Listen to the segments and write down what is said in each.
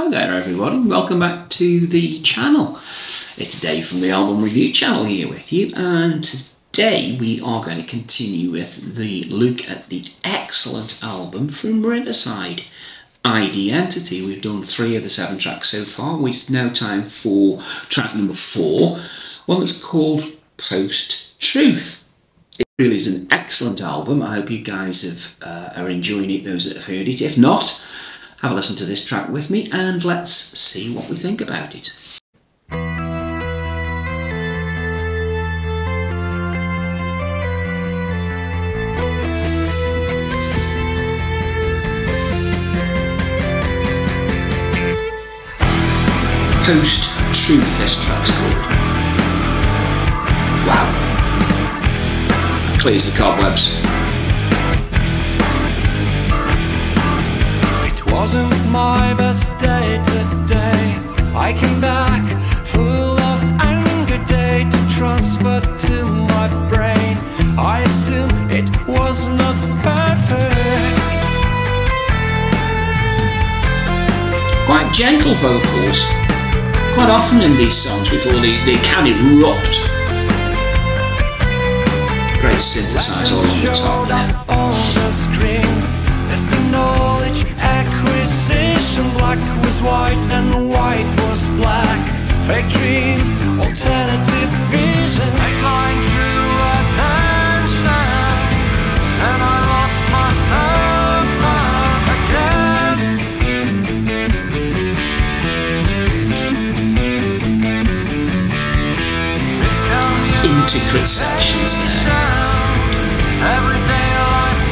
Hello there everybody, welcome back to the channel. It's Dave from the Album Review channel here with you, and today we are going to continue with the look at the excellent album from Riverside, Identity. We've done 3 of the 7 tracks so far. It's now time for track number 4, one that's called Post-Truth. It really is an excellent album. I hope you guys are enjoying it, those that have heard it. If not, have a listen to this track with me and let's see what we think about it. Post-Truth, this track's called. Wow. Clears the cobwebs. Wasn't my best day today. I came back full of anger, data transferred to my brain. I assume it was not perfect. Quite gentle vocals. Quite often in these songs before they can erupt. Great synthesizer along the top there. On the screen, there's the knowledge acquisition. Black was white and white was black. Fake dreams, alternative vision. A kind drew attention, and I lost my temper again. Intricate sections there. Everyday life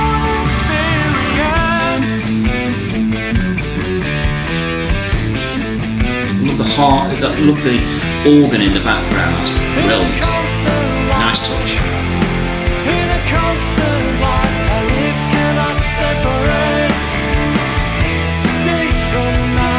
experience. Love the heart, love the organ in the background. Brilliant. Nice touch. In a constant life, I live cannot separate days from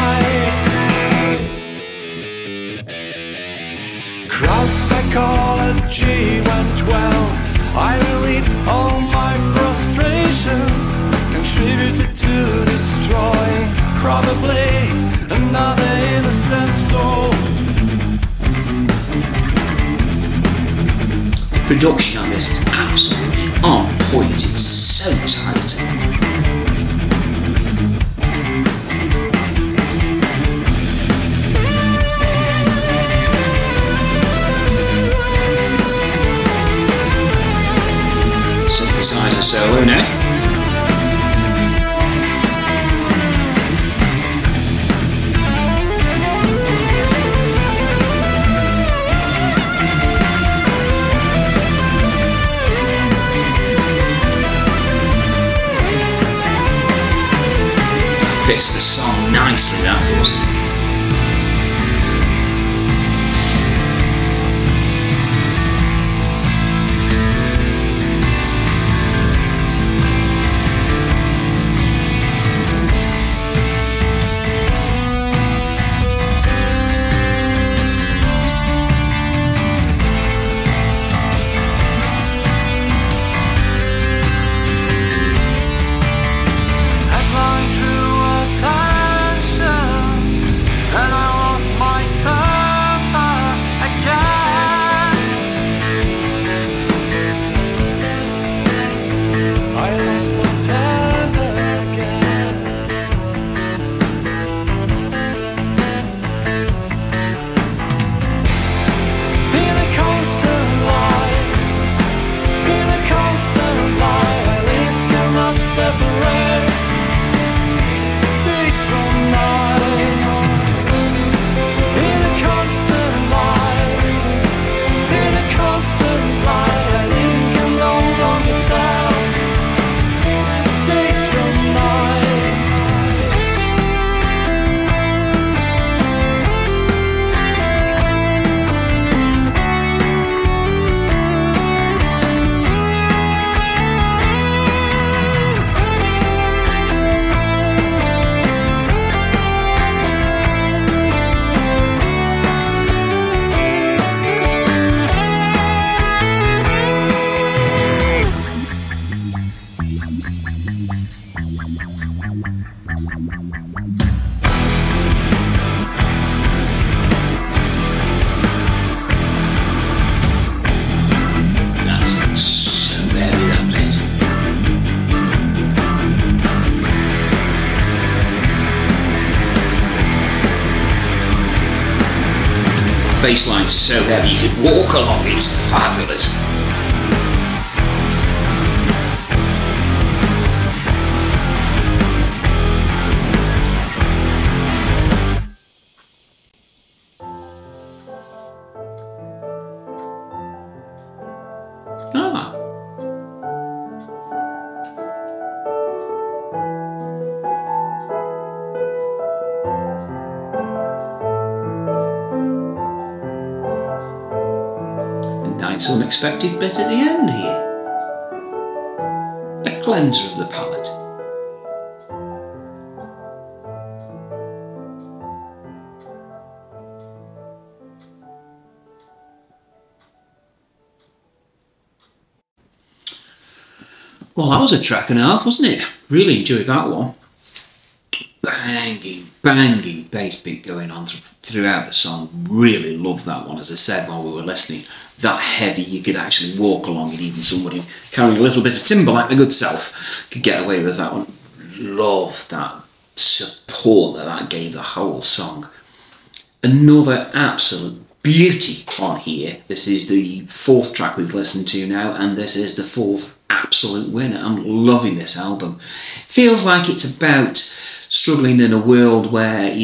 night. Crowd psychology went well. I believe all my frustration contributed to destroying probably another innocent soul. Production on this is absolutely on point. It's so tight. Synthesizer solo now. Fits the song nicely, that does. bass line's so heavy you could walk along it. It's fabulous. Ah. Nice unexpected bit at the end here. A cleanser of the palate. Well, that was a track and a half, wasn't it? Really enjoyed that one. Banging bass beat going on throughout the song. Really loved that one. As I said while we were listening, that heavy you could actually walk along it. Even somebody carrying a little bit of timber like my good self could get away with that one. Love that support that gave the whole song. Another absolute beauty on here. This is the fourth track we've listened to now, and this is the fourth absolute winner. I'm loving this album. Feels like it's about struggling in a world where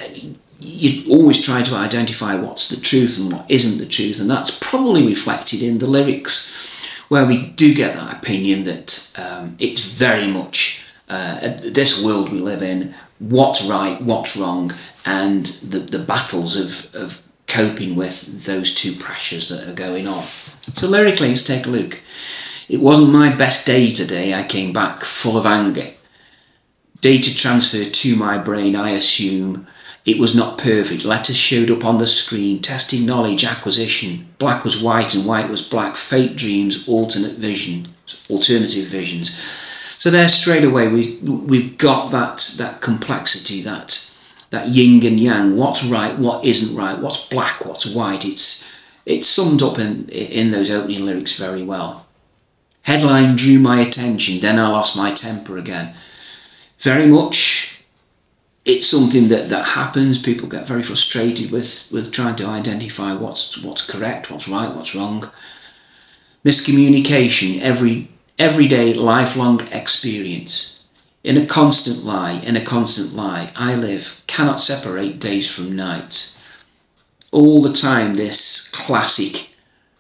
you always try to identify what's the truth and what isn't the truth, and that's probably reflected in the lyrics, where we do get that opinion that it's very much this world we live in, what's right, what's wrong, and the battles of coping with those two pressures that are going on. So lyrically, let's take a look. It wasn't my best day today. I came back full of anger. Data transfer to my brain, I assume. It was not perfect. Letters showed up on the screen. Testing knowledge acquisition. Black was white and white was black. Fake dreams, alternative visions. So there straight away we've got that complexity, that yin and yang. What's right, what isn't right, what's black, what's white. It's summed up in those opening lyrics very well. Headline drew my attention, then I lost my temper again. Very much, it's something that happens. People get very frustrated with trying to identify what's correct, what's right, what's wrong. Miscommunication, everyday, lifelong experience. In a constant lie, I live, cannot separate days from nights. All the time, this classic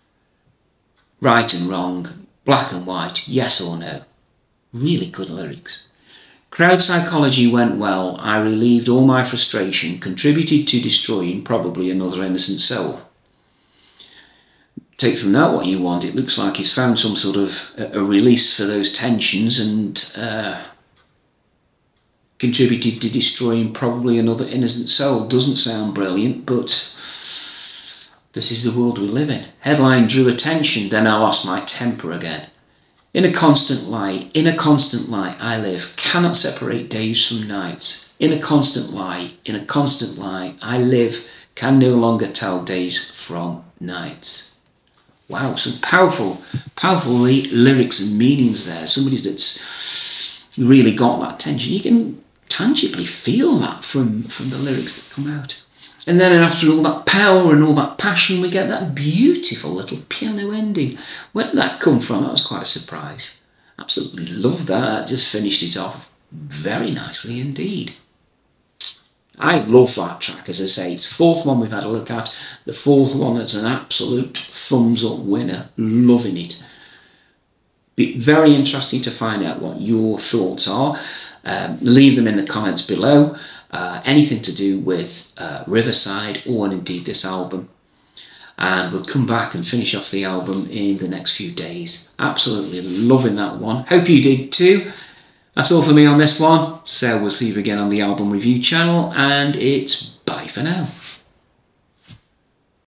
right and wrong, black and white, yes or no. Really good lyrics. Crowd psychology went well. I relieved all my frustration, contributed to destroying probably another innocent soul. Take from that what you want. It looks like he's found some sort of a release for those tensions and contributed to destroying probably another innocent soul. Doesn't sound brilliant, but this is the world we live in. Headline drew attention, then I lost my temper again. In a constant lie, I live, cannot separate days from nights. In a constant lie, I live, can no longer tell days from nights. Wow, some powerful lyrics and meanings there. Somebody that's really got that tension. You can tangibly feel that from the lyrics that come out. And then after all that power and all that passion, we get that beautiful little piano ending. Where did that come from? That was quite a surprise. Absolutely love that. That just finished it off very nicely indeed. I love that track, as I say. It's the fourth one we've had a look at. The fourth one is an absolute thumbs up winner. Loving it. Be very interesting to find out what your thoughts are. Leave them in the comments below. Anything to do with Riverside or indeed this album, and we'll come back and finish off the album in the next few days. Absolutely loving that one. Hope you did too. That's all for me on this one, so we'll see you again on the album review channel, and it's bye for now.